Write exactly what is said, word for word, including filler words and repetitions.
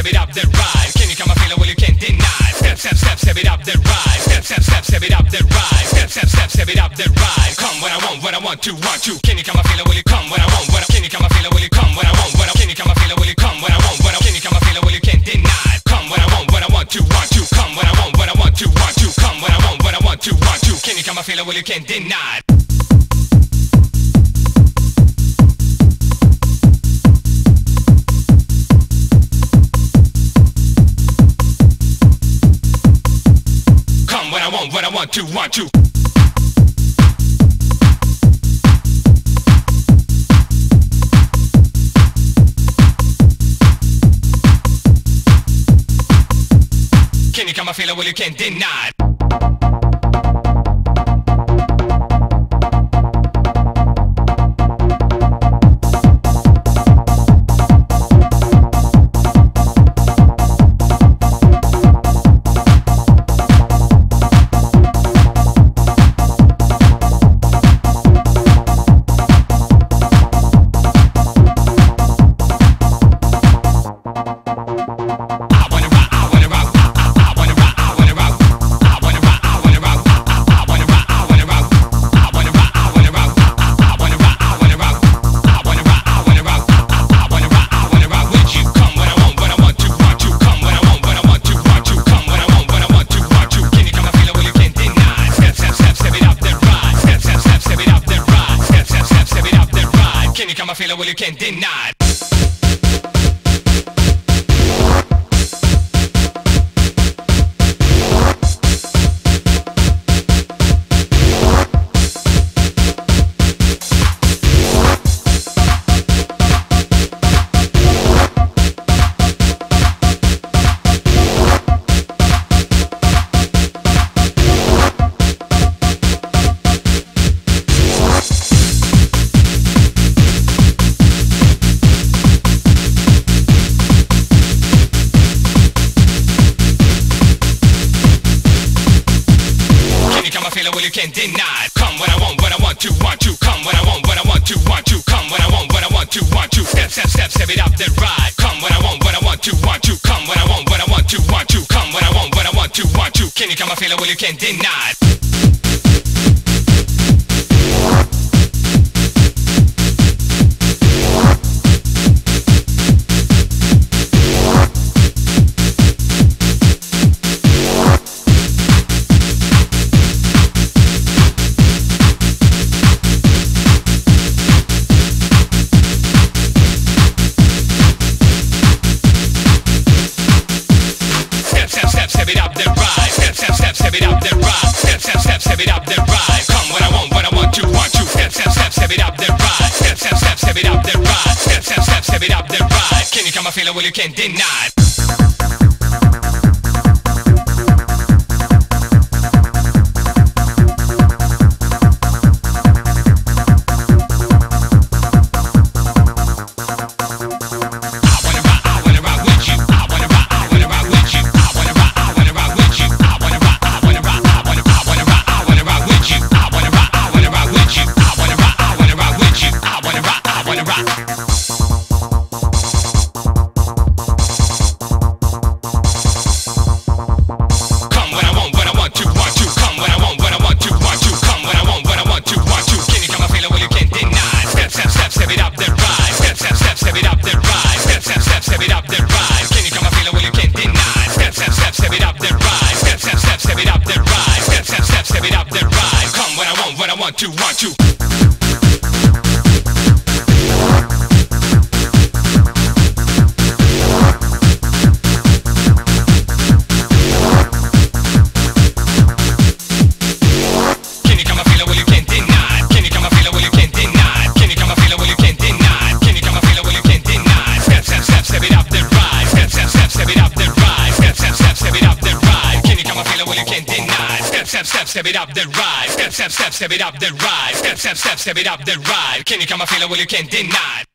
step it up, then ride. Can you come and feel it? Well, you can't deny. Step, step, step, step it up, then ride. Step, step, step, step it up, then ride. Step, step, step, step it up, then ride. Come when I want, when I want to, want to. Can you come and feel it? Will you come when I want, when I? Can you come and feel it? Will you come when I want, when I? Can you come and feel it? Will you come when I want, when I? Can you come and feel it? Will you can't deny. Come when I want, when I want to, want to. Come when I want, when I want to, want to. Come when I want, when I want to, want to. Can you come and feel it? Will you can't deny. When I want, when I want to, want to. Can you come and feel it? Well, you can't deny. Can you come and feel it? Well, you can't deny. Feel it, well, you can't deny. Come when I want, when I want to, want to. Come when I want, when I want to, want to. Come when I want, when I want to, want to. Step, step, step, step it up, then ride. Come when I want, when I want to, want to. Come when I want, when I want to, want to. Come when I want, when I want to, want to. Can you come and feel it? Well, you can't deny. Step it up, then ride. Step, step, step, step it up, then ride. Step, step, step, step it up, then ride. Come when I want, when I want to, want to. Step, step, step, step it up, then ride. Step, step, step, step it up, then ride. Step, step, step, step it up, then ride. Can you come and feel it? Well, you can't deny. Want to, want to. Can you come and feel it? Well, you can't deny. Can you come and feel it? Well, you can't deny. Can you come and feel it? Well, you can't deny. Can you come and feel it? Well, you can't deny. Step, step, step, step it up, then ride. Step, step, step, step it up, then ride. Step, step, step, step it up, then ride. Can you come and feel it? Well, you can't deny. Step, step, step, step it up, then ride. Step, step, step, step it up, then ride. Step, step, step, step it up, then ride. Can you come and feel it? Well, you can't deny.